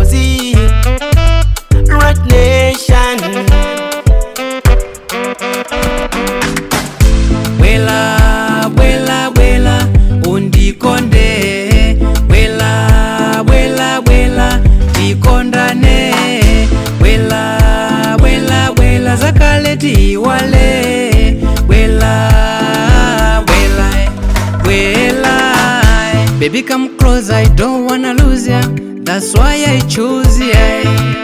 Tumazi, Red Nation. Wela, wela, wela, undikonde. Wela, wela, wela, tikondane. Wela, wela, wela, zakaleti wale. Wela, wela, wela. Baby, come close, I don't wanna lose ya. That's why I choose ya.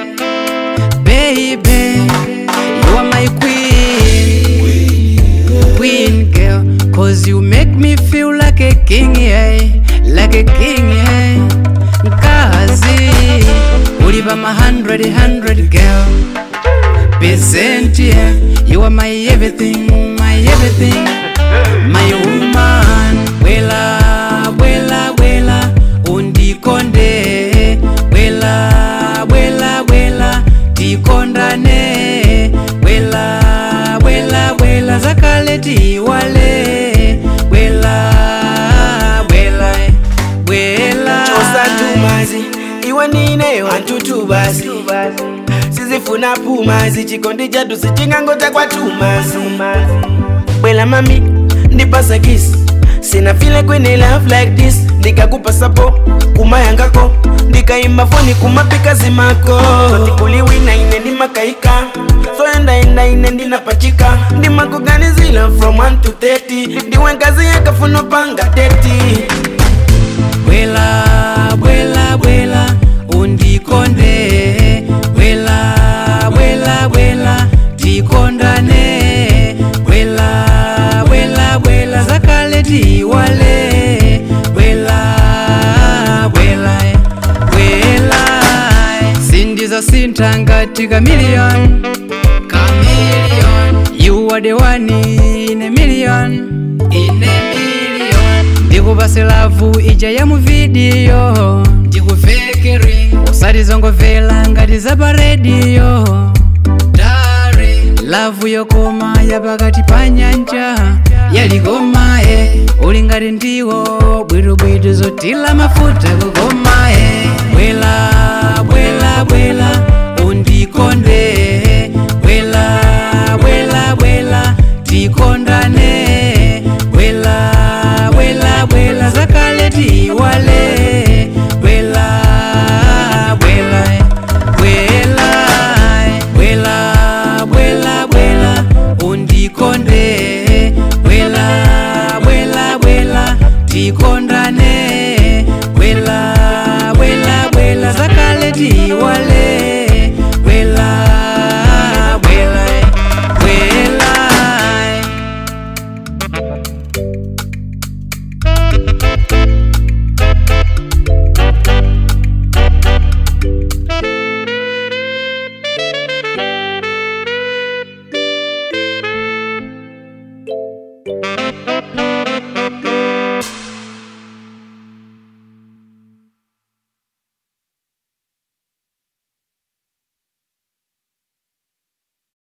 Baby, you are my queen girl, cause you make me feel like a king, yeah, like a king, yeah. Kazi, uliva my 100 girl, percent, yeah. You are my everything, my everything, my woman. Wela, wela, wela, undikonde. Wela, wela, wela, tikondane. Wela, wela, wela, zakaleti wale. Wela, wela, wela. Chosa Tumazi, iwe nine wantutu basi. Sizifuna pumazi, chikondi chatu sichingangota kwa Tumazi. Wela mami, ndipasa kiss. Sina feel like when I love like this. Ndikakupa sapo, kumayangako. Ndikaimba foni kumapika zimako. Soti kuliwina ine ni makaika. So enda ine ndina pachika. Ndimako gani zila from 1 to 30. Ndiwengazi ya kafuno panga 30. Wela, wela, wela, undikonde. Wela, wela, wela, tikondane. Wela, wela, wela, zakaleti wale. Wela, wela, wela. Sindizo sintangati chameleon. You are the one in a million. Ndikupase lavu ija ya mu video. Ndikuveke ring usati zongovela ngati za pa radio. Lavu yokoma yapakati pa nyanja yalikoma, uli ngati ndiwo bwitubwitu zotila mafuta kukoma. Wela, wela, wela, undikonde. Wela, wela, wela, tikondane. Wela, wela, wela, zakaleti wale. Wela, wela, wela, wela, wela, wela, undikonde. Wela, wela, wela, tikondane. Wela, wela, wela, zakaleti wale. Wela, wela, wela.